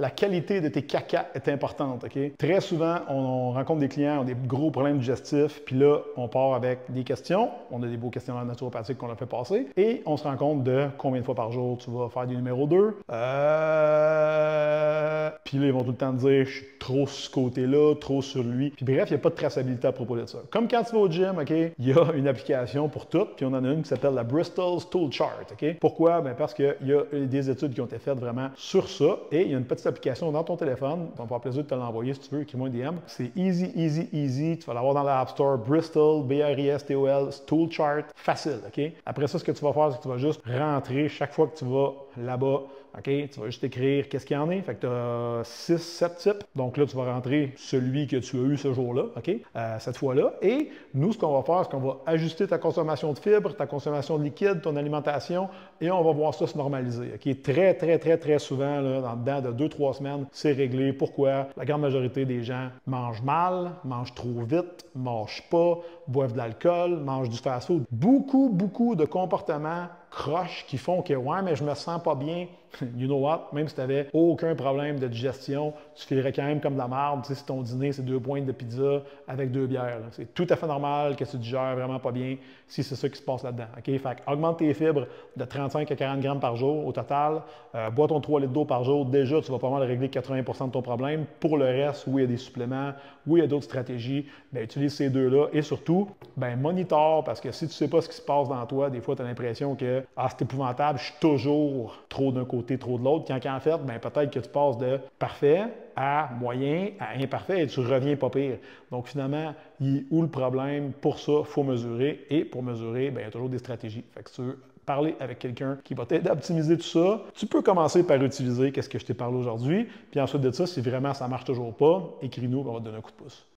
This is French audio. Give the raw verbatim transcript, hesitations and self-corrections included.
la qualité de tes caca est importante. Okay? Très souvent, on, on rencontre des clients qui ont des gros problèmes digestifs, puis là, on part avec des questions. On a des beaux questionnaires naturopathiques qu'on a fait passer, et on se rend compte de combien de fois par jour tu vas faire du numéro deux. Euh... Puis là, ils vont tout le temps te dire, je suis trop sur ce côté-là, trop sur lui. Puis bref, il n'y a pas de traçabilité à propos de ça. Comme quand tu vas au gym, OK, il y a une application pour tout, puis on en a une qui s'appelle la Bristol's Tool Chart. OK? Pourquoi? Ben parce qu'il y a des études qui ont été faites vraiment sur ça, et il y a une petite application dans ton téléphone. Ça va me faire plaisir de te l'envoyer si tu veux, écris-moi un D M. C'est easy, easy, easy. Tu vas l'avoir dans l'App Store. Bristol, B R I S T O L, Tool Chart. Facile, OK? Après ça, ce que tu vas faire, c'est que tu vas juste rentrer chaque fois que tu vas là-bas. OK? Tu vas juste écrire qu'est-ce qu'il y en a. Fait que tu as six, sept types. Donc là, tu vas rentrer celui que tu as eu ce jour-là, OK? Euh, cette fois-là. Et nous, ce qu'on va faire, c'est qu'on va ajuster ta consommation de fibres, ta consommation de liquide, ton alimentation, et on va voir ça se normaliser. OK? Très, très, très, très souvent, là, dans dedans de deux, trois semaines, c'est réglé. Pourquoi? La grande majorité des gens mangent mal, mangent trop vite, ne mangent pas, boivent de l'alcool, mangent du fast-food. Beaucoup, beaucoup de comportements croches qui font que « ouais, mais je me sens pas bien ». You know what? Même si tu n'avais aucun problème de digestion, tu filerais quand même comme de la marde. Tu sais, si ton dîner, c'est deux pointes de pizza avec deux bières. C'est tout à fait normal que tu digères vraiment pas bien si c'est ça qui se passe là-dedans. OK? Fait augmente tes fibres de trente-cinq à quarante grammes par jour au total. Euh, bois ton trois litres d'eau par jour. Déjà, tu vas pas mal régler quatre-vingts pour cent de ton problème. Pour le reste, oui, il y a des suppléments. Oui, il y a d'autres stratégies. Bien, utilise ces deux-là. Et surtout, ben, monitor, parce que si tu ne sais pas ce qui se passe dans toi, des fois, tu as l'impression que ah, c'est épouvantable, je suis toujours trop d'un côté, trop de l'autre. Quand, en fait, ben, peut-être que tu passes de parfait à moyen à imparfait et tu reviens pas pire. Donc, finalement, il est où le problème? Pour ça, il faut mesurer. Et pour mesurer, bien, il y a toujours des stratégies. Fait que si tu veux parler avec quelqu'un qui va t'aider à optimiser tout ça, tu peux commencer par utiliser qu'est-ce que je t'ai parlé aujourd'hui. Puis ensuite de ça, si vraiment ça ne marche toujours pas, écris-nous et on va te donner un coup de pouce.